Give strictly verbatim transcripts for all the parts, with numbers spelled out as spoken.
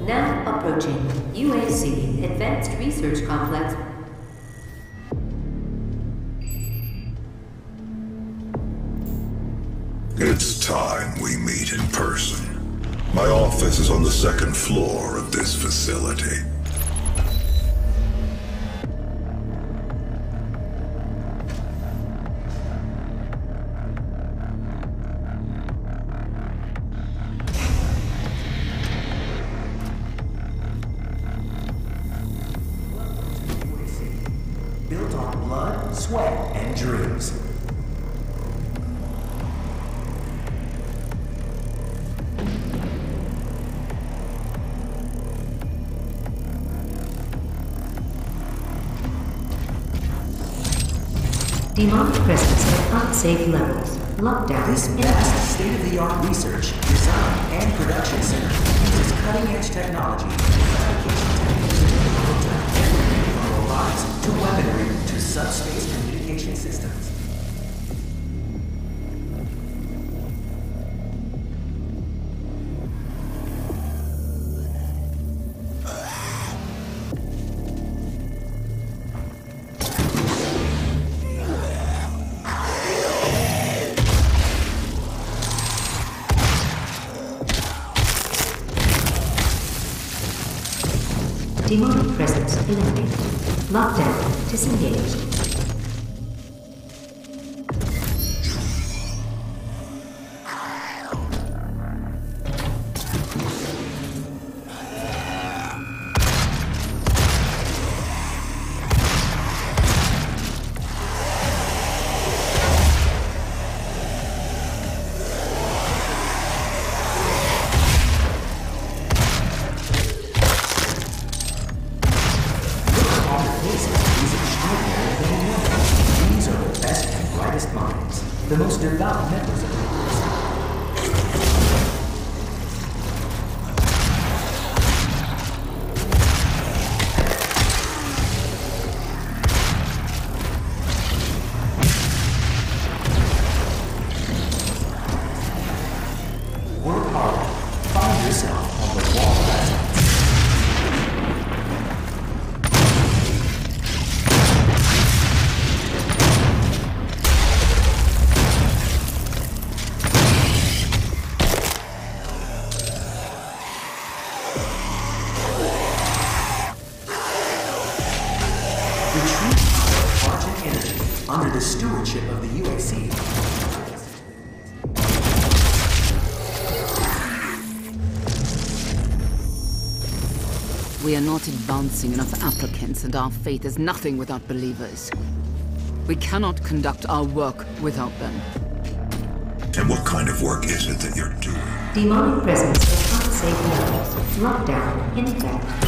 Now approaching U A C Advanced Research Complex. It's time we meet in person. My office is on the second floor of this facility. Built on blood, sweat, and dreams. Demonic presence at unsafe levels. Lockdown. This vast, state-of-the-art research, design, and production center uses cutting-edge technology and fabrication techniques from robotics to weaponry to subspace communication systems. Demonic presence eliminated. Lockdown disengaged. The most devout members of the work hard. Find yourself on the wall of that. Under the stewardship of the U A C. We are not advancing enough applicants, and our faith is nothing without believers. We cannot conduct our work without them. And what kind of work is it that you're doing? Demonic presence at unsafe levels. Lockdown in effect.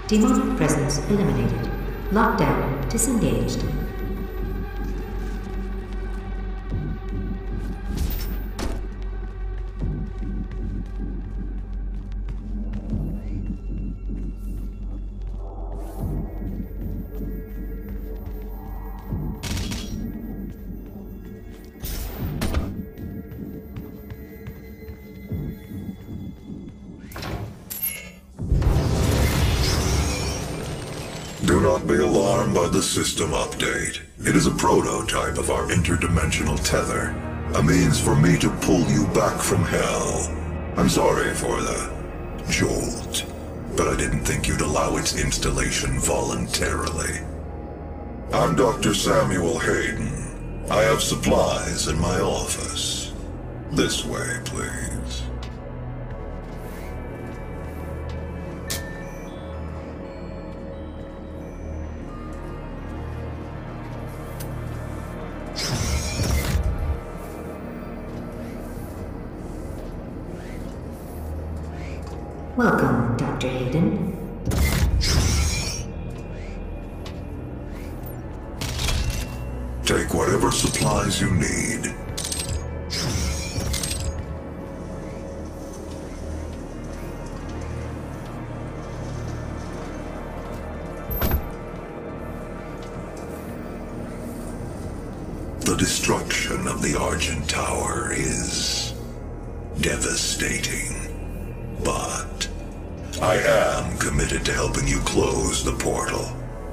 Demonic presence eliminated. Lockdown disengaged. Do not be alarmed by the system update. It is a prototype of our interdimensional tether, a means for me to pull you back from hell. I'm sorry for the jolt, but I didn't think you'd allow its installation voluntarily. I'm Doctor Samuel Hayden. I have supplies in my office. This way, please. Welcome, Doctor Hayden. Take whatever supplies you need. The destruction of the Argent Tower is devastating, but I am committed to helping you close the portal.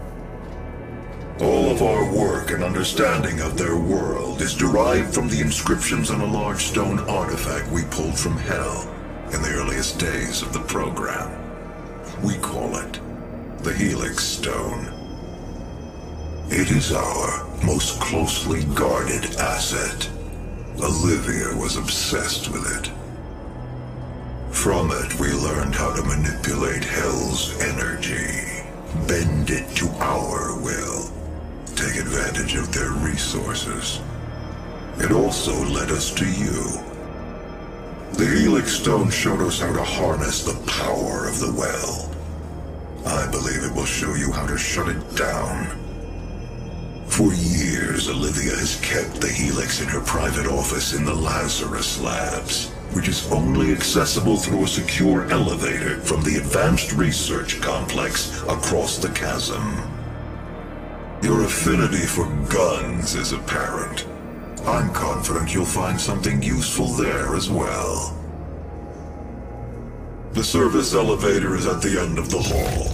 All of our work and understanding of their world is derived from the inscriptions on a large stone artifact we pulled from Hell in the earliest days of the program. We call it the Helix Stone. It is our most closely guarded asset. Olivia was obsessed with it. From it, we learned how to manipulate Hell's energy, bend it to our will, take advantage of their resources. It also led us to you. The Helix Stone showed us how to harness the power of the well. I believe it will show you how to shut it down. For years, Olivia has kept the Helix in her private office in the Lazarus Labs, which is only accessible through a secure elevator from the Advanced Research Complex across the chasm. Your affinity for guns is apparent. I'm confident you'll find something useful there as well. The service elevator is at the end of the hall.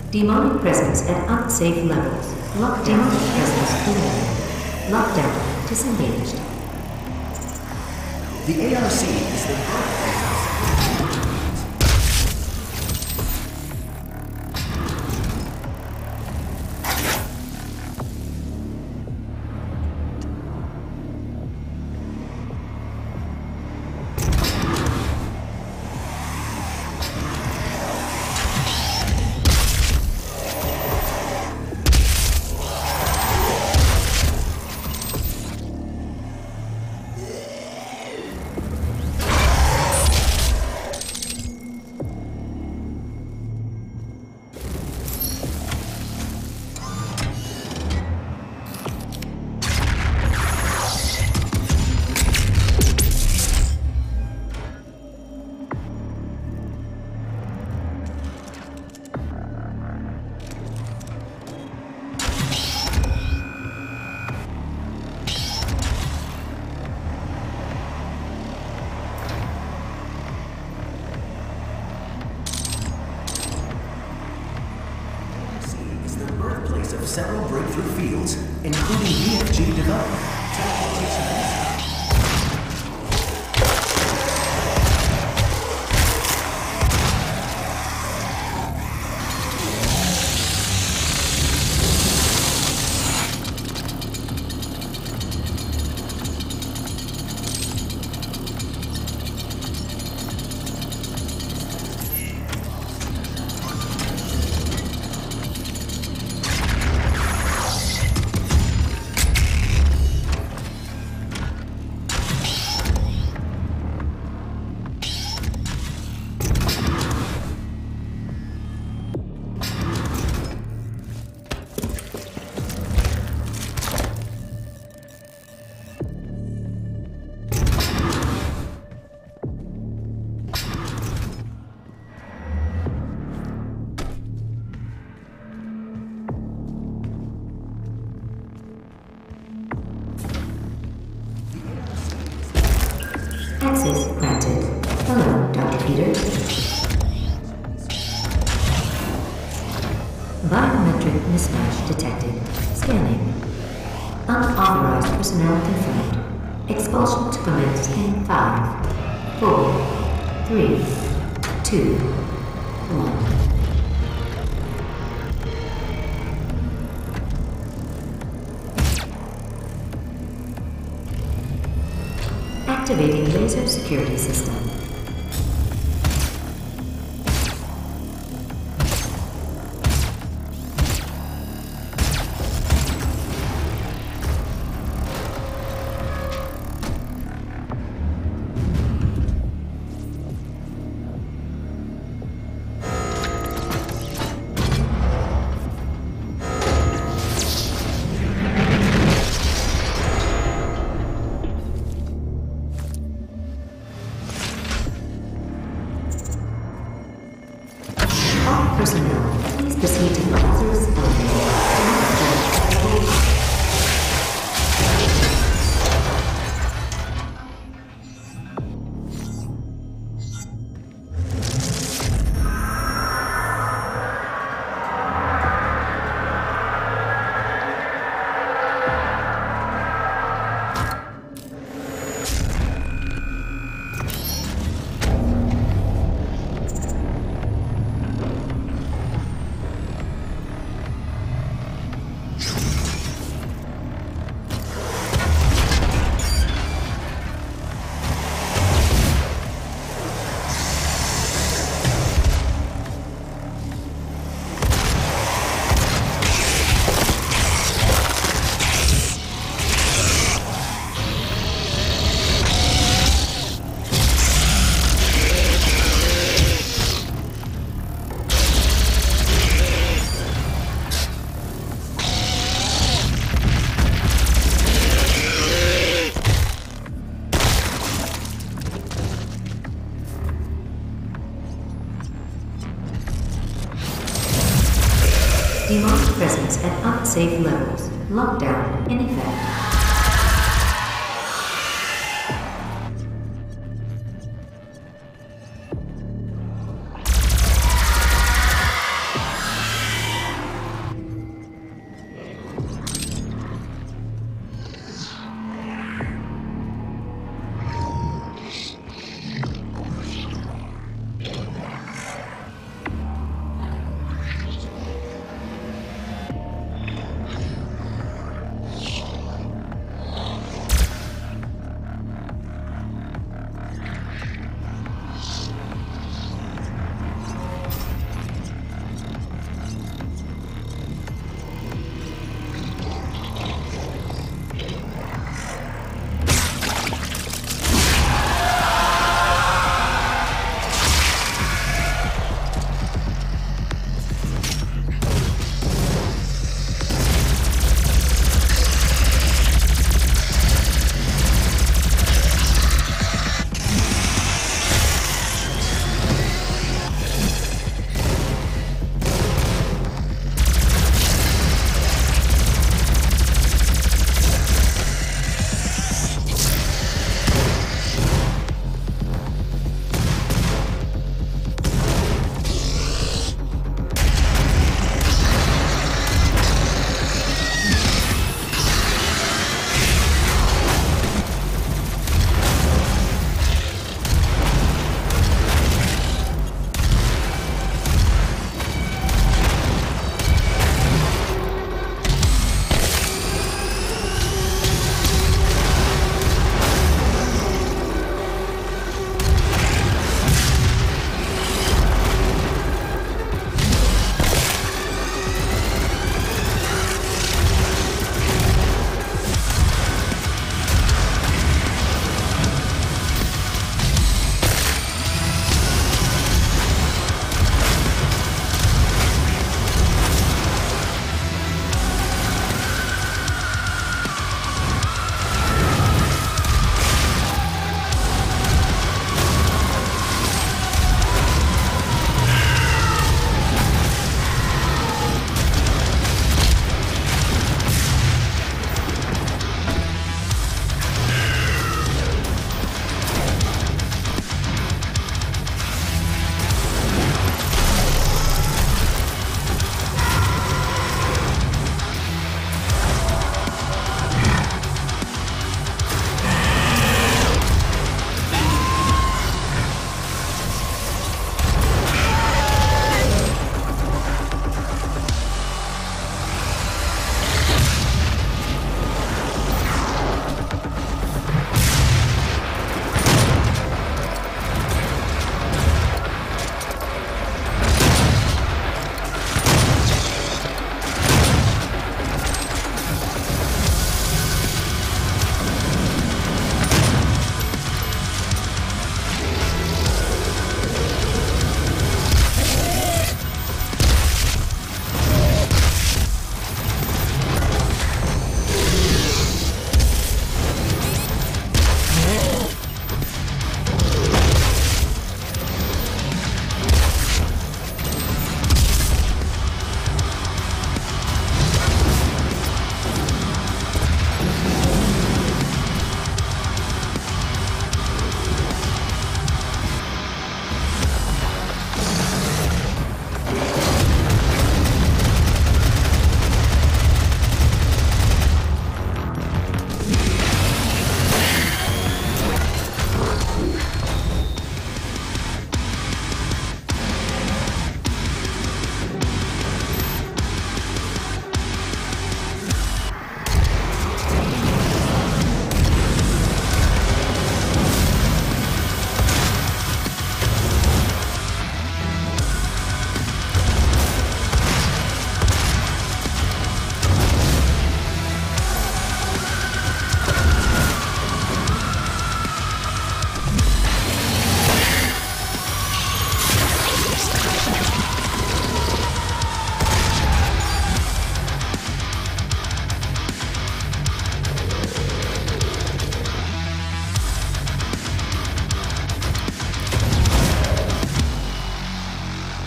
Demonic presence at unsafe levels. Lockdown. Demonic presence eliminated. Lockdown disengaged. The A R C is the birthplace of of several breakthrough fields, including B F G development, teleportation, and Access granted. Hello, Doctor Peters. Biometric mismatch detected. Scanning. Unauthorized personnel confirmed. Expulsion to commence in five, four, three, two, one. Activating laser security system. Personnel, please proceed to the Lazarus Demonic presence at unsafe levels. Lockdown in effect.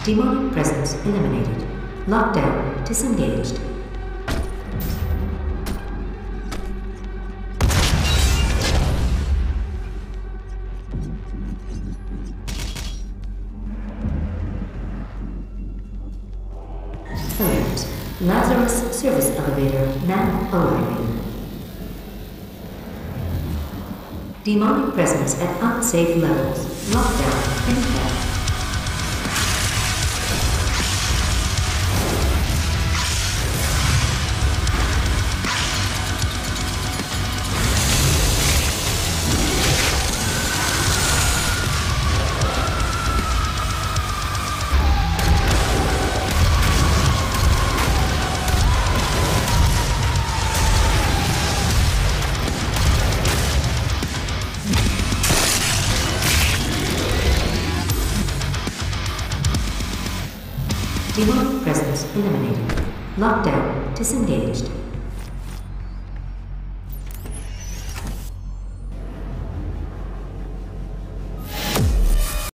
Demonic presence eliminated. Lockdown disengaged. Alert. Lazarus service elevator now arriving. Demonic presence at unsafe levels. Lockdown in effect. Demonic presence eliminated. Lockdown disengaged.